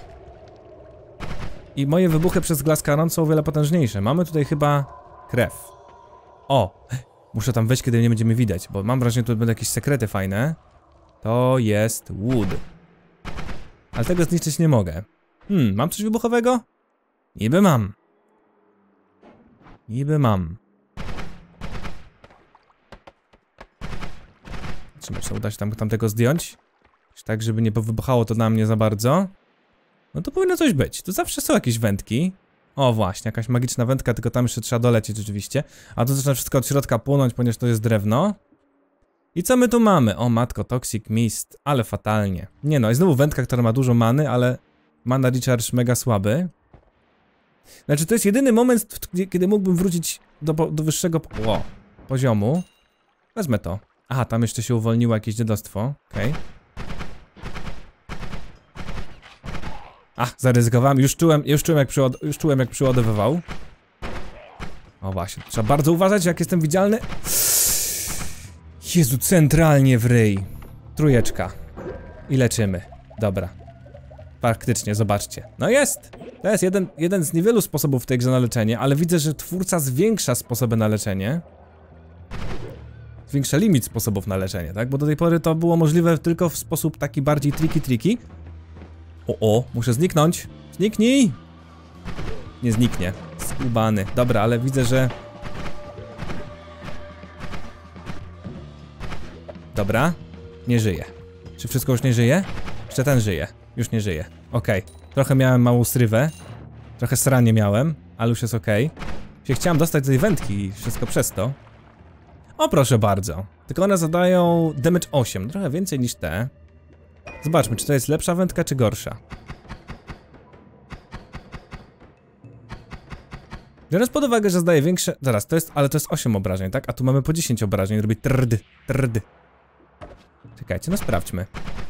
I moje wybuchy przez Glass Cannon są o wiele potężniejsze. Mamy tutaj chyba krew. O! Muszę tam wejść, kiedy nie będziemy widać, bo mam wrażenie, że tu będą jakieś sekrety fajne. To jest wood. Ale tego zniszczyć nie mogę. Mam coś wybuchowego? Niby mam. Niby mam. Czy uda się tamtego zdjąć? Tak, żeby nie wybuchało to na mnie za bardzo. No to powinno coś być. Tu zawsze są jakieś wędki. O właśnie, jakaś magiczna wędka, tylko tam jeszcze trzeba dolecieć oczywiście. A tu zaczyna wszystko od środka płonąć, ponieważ to jest drewno. I co my tu mamy? O matko, Toxic Mist, ale fatalnie. Nie no, i znowu wędka, która ma dużo many, ale mana recharge mega słaby. Znaczy to jest jedyny moment, kiedy mógłbym wrócić do wyższego poziomu. Wezmę to. Aha, tam jeszcze się uwolniło jakieś dziadostwo. Okej. Zaryzykowałem. Już czułem jak przyładowywał. O właśnie, trzeba bardzo uważać, jak jestem widzialny. Jezu, centralnie w ryj. Trójeczka. I leczymy. Dobra. Faktycznie, zobaczcie. No jest! To jest jeden z niewielu sposobów w tej grze na leczenie, ale widzę, że twórca zwiększa sposoby na leczenie. Zwiększa limit sposobów na leczenie, tak? Bo do tej pory to było możliwe tylko w sposób taki bardziej tricky. Muszę zniknąć. Zniknij! Nie zniknie. Skubany. Dobra, ale widzę, że... Dobra. Nie żyje. Czy wszystko już nie żyje? Jeszcze ten żyje. Już nie żyje. Okej. Trochę miałem małą srywę. Trochę sranie miałem, ale już jest okej. Chciałem dostać do tej wędki i wszystko przez to. O, proszę bardzo. Tylko one zadają damage 8. Trochę więcej niż te. Zobaczmy, czy to jest lepsza wędka, czy gorsza. Biorąc pod uwagę, że zdaje większe... Zaraz, ale to jest 8 obrażeń, tak? A tu mamy po 10 obrażeń, robi trd. Czekajcie, no sprawdźmy.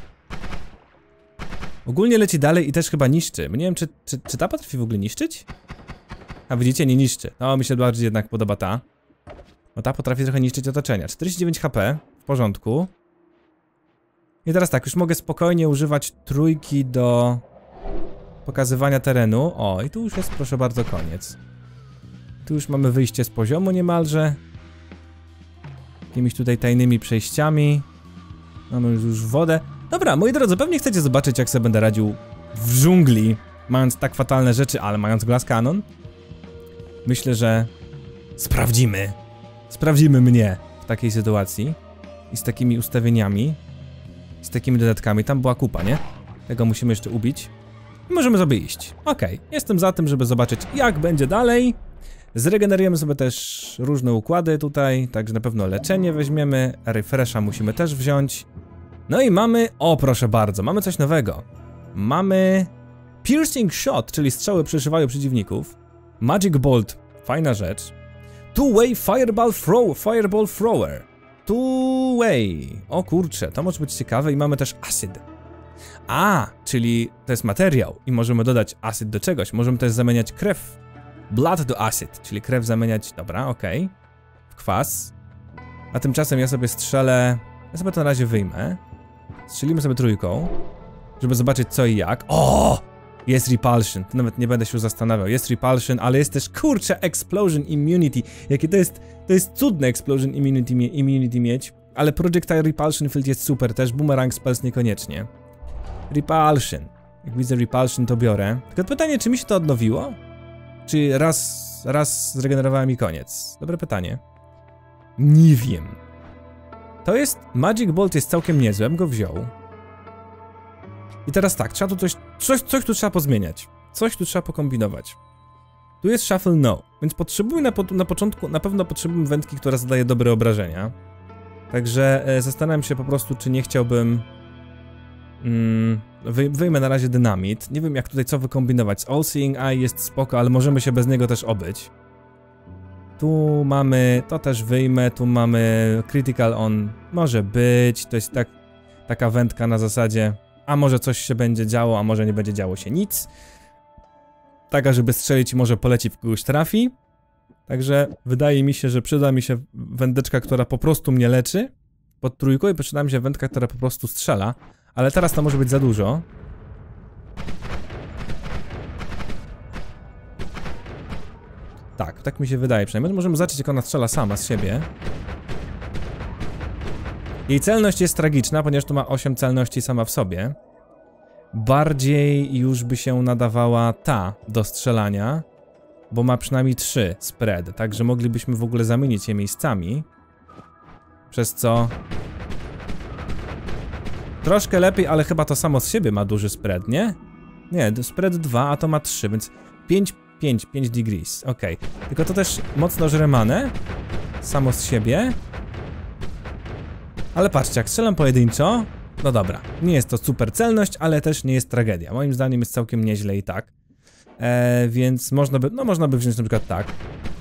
Ogólnie leci dalej i też chyba niszczy. Nie wiem, czy ta potrafi w ogóle niszczyć? A widzicie, nie niszczy. No, mi się bardziej jednak podoba ta. No ta potrafi trochę niszczyć otoczenia. 49 HP, w porządku. I teraz tak, już mogę spokojnie używać trójki do pokazywania terenu. O, i tu już jest, proszę bardzo, koniec. Tu już mamy wyjście z poziomu niemalże. Jakimiś tutaj tajnymi przejściami. Mamy już wodę. Dobra, moi drodzy, pewnie chcecie zobaczyć, jak sobie będę radził w dżungli, mając tak fatalne rzeczy, ale mając Glass Cannon. Myślę, że sprawdzimy mnie w takiej sytuacji i z takimi ustawieniami, z takimi dodatkami. Tam była kupa, nie? Tego musimy jeszcze ubić i możemy sobie iść. Okej, jestem za tym, żeby zobaczyć, jak będzie dalej. Zregenerujemy sobie też różne układy tutaj, także na pewno leczenie weźmiemy, refresha musimy też wziąć. No i mamy, o proszę bardzo, mamy coś nowego. Mamy Piercing Shot, czyli strzały przeszywają przeciwników. Magic Bolt, fajna rzecz. Two-way Fireball Thrower. Two-way, o kurczę, to może być ciekawe i mamy też Acid. Czyli to jest materiał i możemy dodać Acid do czegoś, możemy też zamieniać krew. Blood do Acid, czyli krew zamieniać, dobra, okej. W kwas. A tymczasem ja sobie strzelę, ja sobie to na razie wyjmę. Strzelimy sobie trójką, żeby zobaczyć co i jak. O! Jest Repulsion, to nawet nie będę się już zastanawiał. Jest Repulsion, ale jest też, kurczę, Explosion Immunity. Jakie to jest cudne Explosion Immunity mieć. Ale Projectile Repulsion Field jest super też, Boomerang Spells niekoniecznie. Repulsion. Jak widzę Repulsion, to biorę. Tylko pytanie, czy mi się to odnowiło? Czy raz zregenerowałem i koniec? Dobre pytanie. Nie wiem. To jest... Magic Bolt jest całkiem niezły, bym go wziął. I teraz tak, trzeba tu coś tu trzeba pozmieniać. Coś tu trzeba pokombinować. Tu jest Shuffle No, więc potrzebuję na początku, na pewno potrzebuję wędki, która zadaje dobre obrażenia. Także zastanawiam się po prostu, czy nie chciałbym... wyjmę na razie dynamit. Nie wiem, jak tutaj co wykombinować. All Seeing Eye jest spoko, ale możemy się bez niego też obyć. Tu mamy, to też wyjmę, tu mamy critical on, może być, to jest taka wędka na zasadzie, a może coś się będzie działo, a może nie będzie działo się nic. Taka, żeby strzelić i może poleci w kogoś trafi. Także wydaje mi się, że przyda mi się wędeczka, która po prostu mnie leczy pod trójką i przyda mi się wędka, która po prostu strzela. Ale teraz to może być za dużo. Tak mi się wydaje przynajmniej. Możemy zobaczyć, jak ona strzela sama z siebie. Jej celność jest tragiczna, ponieważ tu ma 8 celności sama w sobie. Bardziej już by się nadawała ta do strzelania, bo ma przynajmniej 3 spread, także moglibyśmy w ogóle zamienić je miejscami. Przez co... Troszkę lepiej, ale chyba to samo z siebie ma duży spread, nie? Nie, spread 2, a to ma 3, więc 5 degrees, okej. Tylko to też mocno żre manę, samo z siebie. Ale patrzcie, jak strzelam pojedynczo, no dobra, nie jest to super celność, ale też nie jest tragedia. Moim zdaniem jest całkiem nieźle i tak. Więc można by wziąć na przykład tak.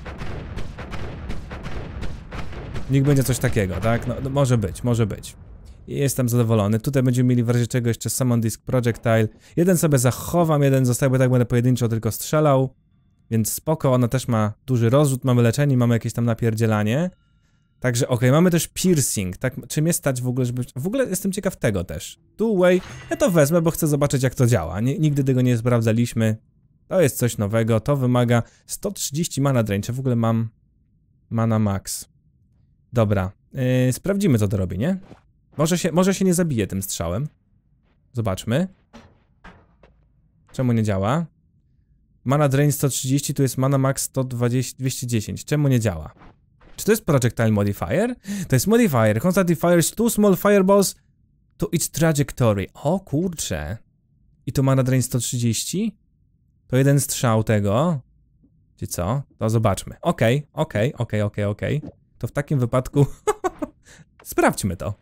Niech będzie coś takiego, tak? No może być. Jestem zadowolony. Tutaj będziemy mieli w razie czego jeszcze Summon Disk Projectile. Jeden sobie zachowam, jeden zostaje, bo tak będę pojedynczo tylko strzelał. Więc spoko, ona też ma duży rozrzut, mamy leczenie, mamy jakieś tam napierdzielanie. Także okej, mamy też piercing, tak? Czy mnie stać w ogóle, żeby... W ogóle jestem ciekaw tego też. Two-way, ja to wezmę, bo chcę zobaczyć, jak to działa. Nigdy tego nie sprawdzaliśmy. To jest coś nowego, to wymaga 130 mana drain, czy w ogóle mam mana max. Dobra, sprawdzimy, co to robi, nie? Może się nie zabije tym strzałem. Zobaczmy. Czemu nie działa? Mana drain 130, tu jest mana max 210. Czemu nie działa? Czy to jest projectile modifier? To jest modifier. Constantly fires 2 small fireballs to each trajectory. O kurcze. I to mana drain 130? To jeden strzał tego. Czy co? To zobaczmy. Okej. To w takim wypadku sprawdźmy to.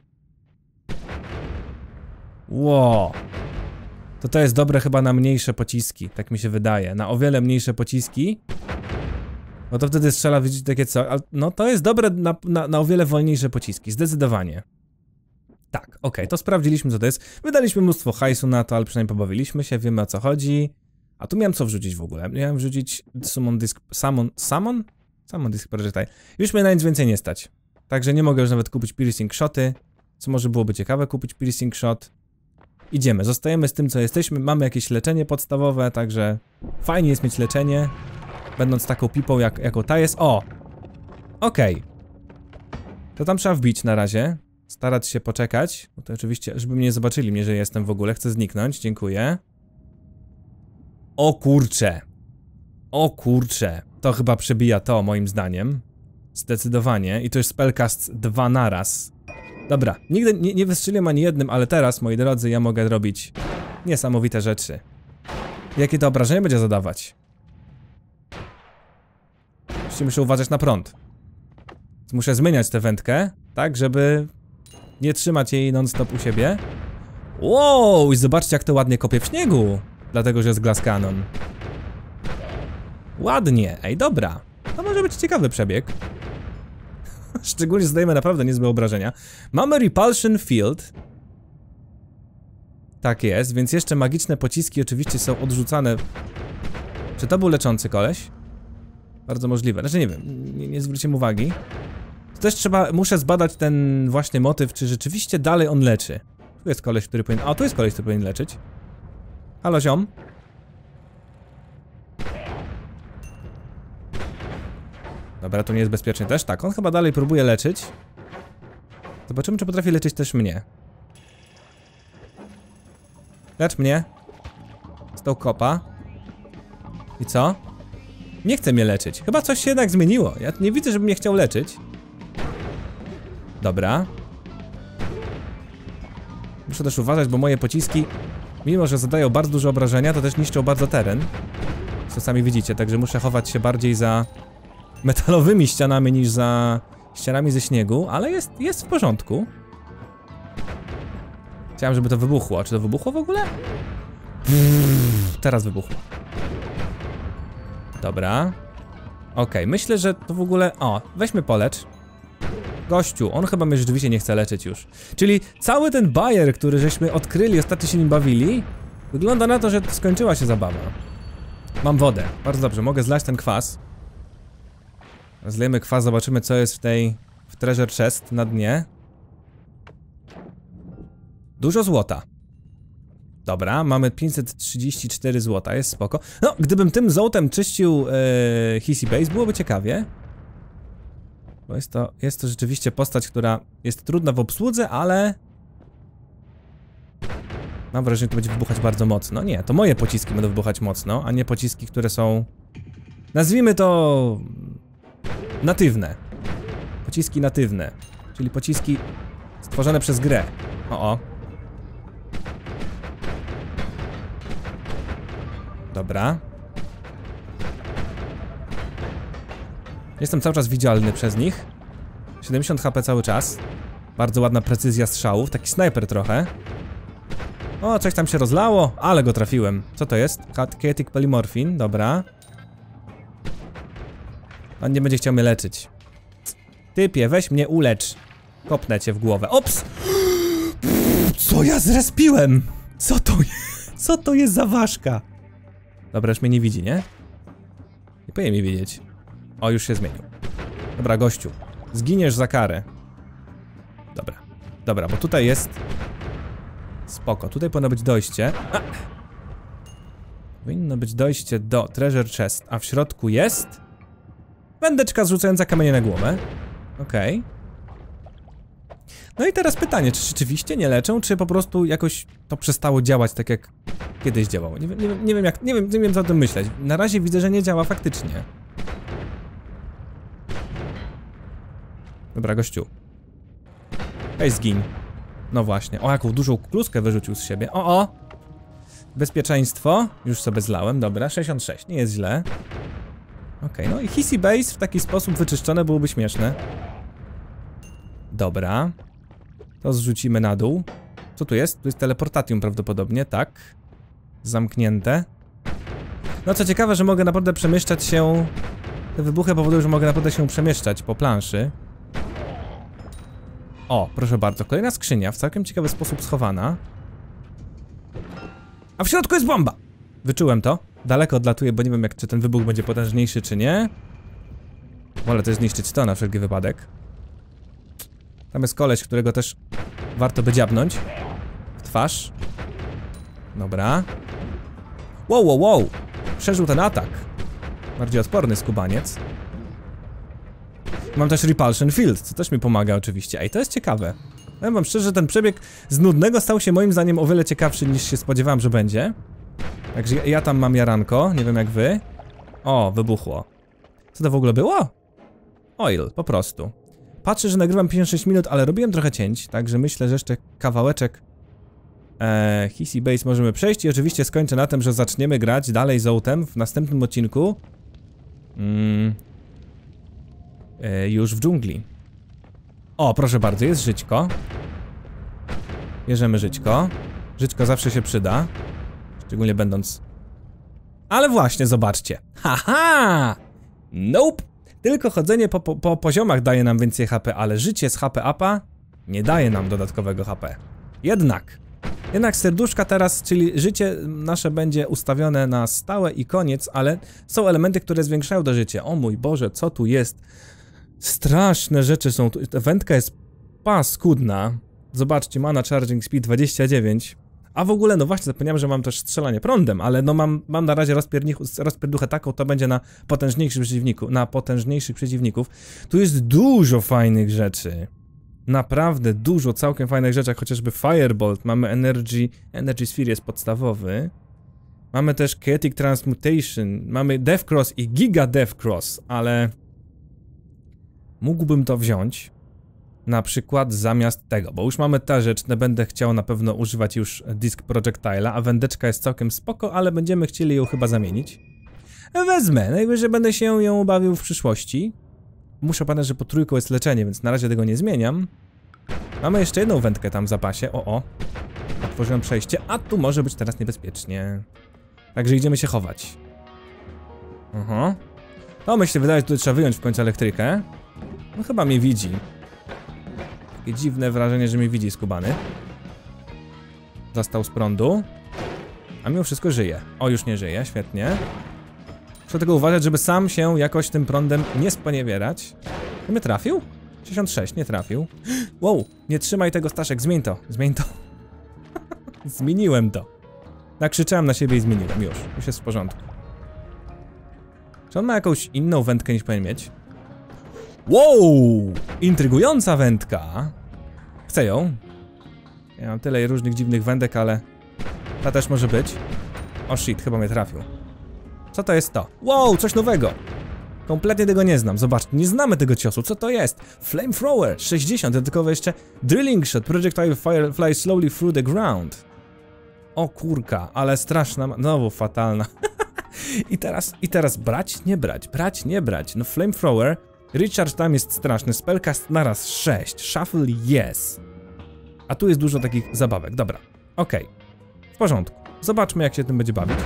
Wow. To jest dobre chyba na mniejsze pociski, tak mi się wydaje. Na o wiele mniejsze pociski. No to wtedy strzela, widzicie, takie co. No to jest dobre na o wiele wolniejsze pociski, zdecydowanie. Tak, okej, to sprawdziliśmy, co to jest. Wydaliśmy mnóstwo hajsu na to, ale przynajmniej pobawiliśmy się, wiemy, o co chodzi. A tu miałem co wrzucić w ogóle? Miałem wrzucić Summon Disk Projectile. Już mnie na nic więcej nie stać. Także nie mogę już nawet kupić piercing shoty. Co może byłoby ciekawe, kupić piercing shot. Idziemy, zostajemy z tym, co jesteśmy. Mamy jakieś leczenie podstawowe, także fajnie jest mieć leczenie. Będąc taką pipą, jaką ta jest. O! Okej. To tam trzeba wbić na razie. Starać się poczekać. No to oczywiście, żeby mnie zobaczyli mnie, że jestem w ogóle. Chcę zniknąć, dziękuję. O kurcze. O kurcze. To chyba przebija to, moim zdaniem. Zdecydowanie. I to jest spellcast 2 naraz. Dobra, nigdy nie wystrzeliłem ani jednym, ale teraz, moi drodzy, ja mogę robić niesamowite rzeczy. Jakie to obrażenie będzie zadawać? Muszę uważać na prąd. Muszę zmieniać tę wędkę, tak, żeby nie trzymać jej non-stop u siebie. Wow, i zobaczcie, jak to ładnie kopie w śniegu. Dlatego, że jest glass cannon. Ładnie, ej, dobra. To może być ciekawy przebieg. Szczególnie zadajemy naprawdę niezłe obrażenia. Mamy Repulsion Field. Tak jest, więc jeszcze magiczne pociski oczywiście są odrzucane. Czy to był leczący koleś? Bardzo możliwe, znaczy nie wiem, nie zwróciłem uwagi. To też muszę zbadać ten właśnie motyw, czy rzeczywiście dalej on leczy. Tu jest koleś, który powinien... A, tu jest koleś, który powinien leczyć. Halo, ziom. Dobra, to nie jest bezpiecznie też. Tak, on chyba dalej próbuje leczyć. Zobaczymy, czy potrafi leczyć też mnie. Lecz mnie. Z tą kopa. I co? Nie chce mnie leczyć. Chyba coś się jednak zmieniło. Ja nie widzę, żeby mnie chciał leczyć. Dobra. Muszę też uważać, bo moje pociski, mimo że zadają bardzo duże obrażenia, to też niszczą bardzo teren. Co sami widzicie, także muszę chować się bardziej za metalowymi ścianami niż za ścianami ze śniegu, ale jest w porządku. Chciałem, żeby to wybuchło. Czy to wybuchło w ogóle? Teraz wybuchło. Dobra. Okej, myślę, że to w ogóle... O, weźmy polecz. Gościu, on chyba mnie rzeczywiście nie chce leczyć już. Czyli cały ten bajer, który żeśmy odkryli, ostatnio się nim bawili, wygląda na to, że skończyła się zabawa. Mam wodę. Bardzo dobrze, mogę zlać ten kwas. Zlejemy kwas, zobaczymy co jest w treasure chest na dnie. Dużo złota. Dobra, mamy 534 złota, jest spoko. No, gdybym tym złotem czyścił Hissy Base, byłoby ciekawie. Bo jest to rzeczywiście postać, która jest trudna w obsłudze, ale... Mam wrażenie, że to będzie wybuchać bardzo mocno. Nie, to moje pociski będą wybuchać mocno, a nie pociski, które są... Nazwijmy to... natywne. Pociski natywne. Czyli pociski stworzone przez grę. O. Dobra. Jestem cały czas widzialny przez nich. 70 HP cały czas. Bardzo ładna precyzja strzałów, taki snajper trochę. O, coś tam się rozlało, ale go trafiłem. Co to jest? Chaotic Polymorphin, dobra. On nie będzie chciał mnie leczyć. Typie, weź mnie ulecz. Kopnę cię w głowę. Ops! Co ja zrespiłem? Co to jest za ważka? Dobra, już mnie nie widzi, nie? Nie powinien mnie widzieć. O, już się zmienił. Dobra, gościu. Zginiesz za karę. Dobra, bo tutaj jest... Spoko, tutaj powinno być dojście. Powinno być dojście do treasure chest, a w środku jest... wędeczka zrzucająca kamienie na głowę. Okej. No i teraz pytanie, czy rzeczywiście nie leczą, czy po prostu jakoś to przestało działać tak jak kiedyś działało. Nie wiem co o tym myśleć. Na razie widzę, że nie działa faktycznie. Dobra, gościu. Ej, zgiń. No właśnie. O, jaką dużą kluskę wyrzucił z siebie. O! Bezpieczeństwo. Już sobie zlałem, dobra. 66, nie jest źle. Okej, no i Hissy Base w taki sposób wyczyszczone byłoby śmieszne. Dobra. To zrzucimy na dół. Co tu jest? Tu jest teleportatium prawdopodobnie, tak. Zamknięte. No co ciekawe, że mogę naprawdę przemieszczać się... Te wybuchy powodują, że mogę naprawdę się przemieszczać po planszy. O, proszę bardzo, kolejna skrzynia, w całkiem ciekawy sposób schowana. A w środku jest bomba! Wyczułem to. Daleko odlatuję, bo nie wiem czy ten wybuch będzie potężniejszy, czy nie. Wolę też zniszczyć to na wszelki wypadek. Tam jest koleś, którego też warto by dziabnąć w twarz. Dobra. Wow! Przeżył ten atak. Bardziej odporny skubaniec. Mam też Repulsion Field, co też mi pomaga oczywiście. Ej, to jest ciekawe. Powiem wam szczerze, że ten przebieg z nudnego stał się moim zdaniem o wiele ciekawszy niż się spodziewałem, że będzie. Także ja tam mam jaranko, nie wiem jak wy. O, wybuchło. Co to w ogóle było? Oil, po prostu. Patrzę, że nagrywam 56 minut, ale robiłem trochę cięć, także myślę, że jeszcze kawałeczek Hissy Base możemy przejść i oczywiście skończę na tym, że zaczniemy grać dalej z Outem w następnym odcinku. Już w dżungli. O, proszę bardzo, jest żyćko. Bierzemy żyćko. Żyćko zawsze się przyda. Szczególnie będąc... Ale właśnie, zobaczcie. Haha! Nope! Tylko chodzenie po poziomach daje nam więcej HP, ale życie z HP upa nie daje nam dodatkowego HP. Jednak serduszka teraz, czyli życie nasze będzie ustawione na stałe i koniec, ale są elementy, które zwiększają to życie. O mój Boże, co tu jest? Straszne rzeczy są tu. Ta wędka jest paskudna. Zobaczcie, mana charging speed 29. A w ogóle, no właśnie, zapomniałem, że mam też strzelanie prądem, ale no mam na razie rozpierduchę taką, to będzie na potężniejszych przeciwników. Tu jest dużo fajnych rzeczy. Naprawdę dużo, całkiem fajnych rzeczy, jak chociażby Firebolt, mamy Energy Sphere jest podstawowy. Mamy też Chaotic Transmutation, mamy Death Cross i Giga Death Cross, ale... Mógłbym to wziąć na przykład zamiast tego, bo już mamy tę rzecz, nie będę chciał na pewno używać już Disc Projectile'a, a wędeczka jest całkiem spoko, ale będziemy chcieli ją chyba zamienić. Wezmę, najwyżej będę się ją bawił w przyszłości. Muszę pamiętać, że po trójku jest leczenie, więc na razie tego nie zmieniam. Mamy jeszcze jedną wędkę tam w zapasie, otworzyłem przejście, a tu może być teraz niebezpiecznie. Także idziemy się chować. O, mi się wydaje, że tutaj trzeba wyjąć w końcu elektrykę. No chyba mnie widzi. Takie dziwne wrażenie, że mnie widzi skubany. Został z prądu. A mimo wszystko żyje. O, już nie żyje, świetnie. Muszę tego uważać, żeby sam się jakoś tym prądem nie sponiewierać. To mnie trafił? 66, nie trafił. Wow, nie trzymaj tego, Staszek, zmień to, zmień to. Zmieniłem to. Nakrzyczałem na siebie i zmieniłem, już jest w porządku. Czy on ma jakąś inną wędkę niż powinien mieć? Wow, intrygująca wędka. Chcę ją. Ja mam tyle różnych dziwnych wędek, ale ta też może być. O shit, chyba mnie trafił. Co to jest to? Wow, coś nowego. Kompletnie tego nie znam. Zobaczcie, nie znamy tego ciosu. Co to jest? Flamethrower 60, dodatkowo jeszcze Drilling Shot, Projectile Fire Fly Slowly Through the Ground. O kurka, ale straszna, znowu fatalna. I teraz brać, nie brać, brać, nie brać. No Flamethrower, Recharge tam jest straszny, Spellcast naraz 6, Shuffle yes. A tu jest dużo takich zabawek, dobra, okej. W porządku, zobaczmy jak się tym będzie bawić.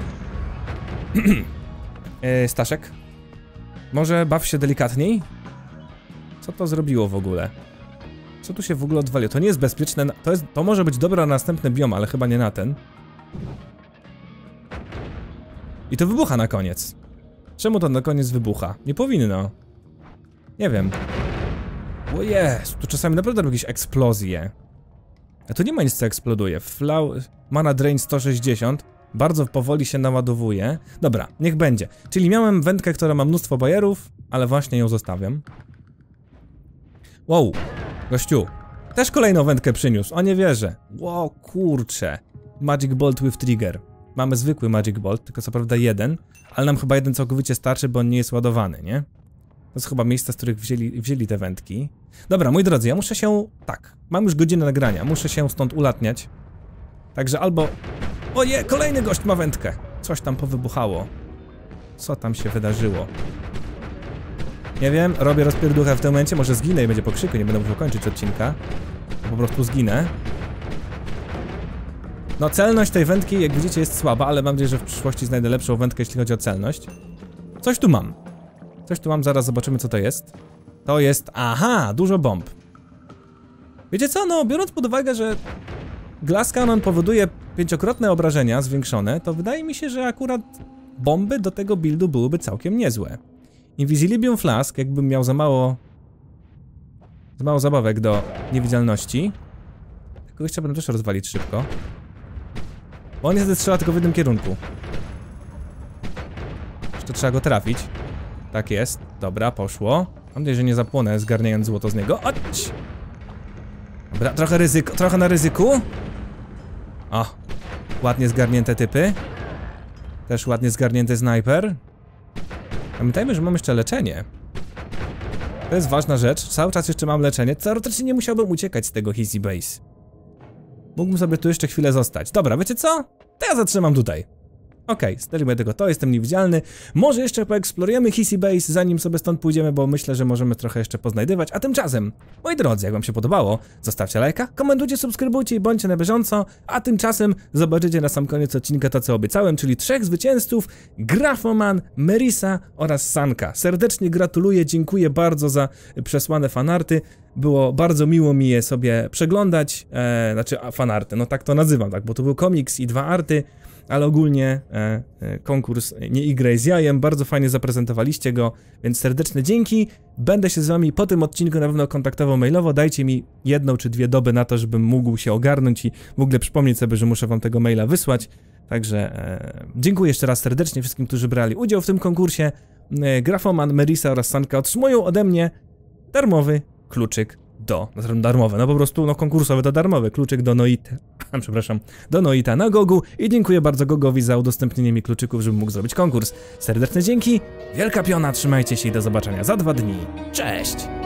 Staszek? Może baw się delikatniej? Co to zrobiło w ogóle? Co tu się w ogóle odwaliło? To nie jest bezpieczne, to może być dobre na następny biom, ale chyba nie na ten. I to wybucha na koniec. Czemu to na koniec wybucha? Nie powinno. Nie wiem. O jest, tu czasami naprawdę robi jakieś eksplozje. A tu nie ma nic co eksploduje. Mana Drain 160. Bardzo powoli się naładowuje. Dobra, niech będzie. Czyli miałem wędkę, która ma mnóstwo bajerów, ale właśnie ją zostawiam. Wow, gościu. Też kolejną wędkę przyniósł, o nie wierzę. Wow, kurczę. Magic Bolt with Trigger. Mamy zwykły Magic Bolt, tylko co prawda jeden, ale nam chyba jeden całkowicie starczy, bo on nie jest ładowany, nie? To jest chyba miejsca, z których wzięli te wędki. Dobra, moi drodzy, ja muszę się... Tak, mam już godzinę nagrania, muszę się stąd ulatniać. Także albo... O nie, kolejny gość ma wędkę. Coś tam powybuchało. Co tam się wydarzyło? Nie wiem, robię rozpierduchę w tym momencie, może zginę i będzie po krzyku, nie będę musiał kończyć odcinka. Po prostu zginę. No celność tej wędki, jak widzicie, jest słaba, ale mam nadzieję, że w przyszłości znajdę lepszą wędkę, jeśli chodzi o celność. Coś tu mam. Coś tu mam, zaraz zobaczymy co to jest. To jest... Aha, dużo bomb. Wiecie co, no biorąc pod uwagę, że Glass Cannon powoduje 5-krotne obrażenia zwiększone, to wydaje mi się, że akurat bomby do tego buildu byłyby całkiem niezłe. Invisibilium Flask, jakbym miał za mało zabawek do niewidzialności. Kogoś trzeba też rozwalić szybko. Bo on niestety strzela tylko w jednym kierunku. Jeszcze trzeba go trafić. Tak jest. Dobra, poszło. Mam nadzieję, że nie zapłonę, zgarniając złoto z niego. Chodź! Dobra, trochę na ryzyku. O, ładnie zgarnięte typy. Też ładnie zgarnięty snajper. Pamiętajmy, że mam jeszcze leczenie. To jest ważna rzecz. Cały czas jeszcze mam leczenie. Teoretycznie nie musiałbym uciekać z tego Hissy Base. Mógłbym sobie tu jeszcze chwilę zostać. Dobra, wiecie co? To ja zatrzymam tutaj. Okej, sterujmy tego to, jestem niewidzialny. Może jeszcze poeksplorujemy Hissy Base, zanim sobie stąd pójdziemy, bo myślę, że możemy trochę jeszcze poznajdywać. A tymczasem, moi drodzy, jak wam się podobało, zostawcie lajka, komentujcie, subskrybujcie i bądźcie na bieżąco. A tymczasem zobaczycie na sam koniec odcinka to, co obiecałem, czyli 3 zwycięzców, Grafoman, Merisa oraz Sanka. Serdecznie gratuluję, dziękuję bardzo za przesłane fanarty. Było bardzo miło mi je sobie przeglądać, znaczy fanarty, no tak to nazywam, tak, bo to był komiks i 2 arty. Ale ogólnie konkurs Nie igraj z jajem, bardzo fajnie zaprezentowaliście go, więc serdeczne dzięki. Będę się z wami po tym odcinku na pewno kontaktował mailowo, dajcie mi 1 czy 2 doby na to, żebym mógł się ogarnąć i w ogóle przypomnieć sobie, że muszę wam tego maila wysłać. Także dziękuję jeszcze raz serdecznie wszystkim, którzy brali udział w tym konkursie. Grafoman, Merisa oraz Sanka otrzymują ode mnie darmowy kluczyk darmowe, no po prostu, no konkursowy to darmowy, kluczyk do Noita, przepraszam, do Noita na Gogu i dziękuję bardzo Gogowi za udostępnienie mi kluczyków, żebym mógł zrobić konkurs. Serdeczne dzięki, wielka piona, trzymajcie się i do zobaczenia za 2 dni. Cześć!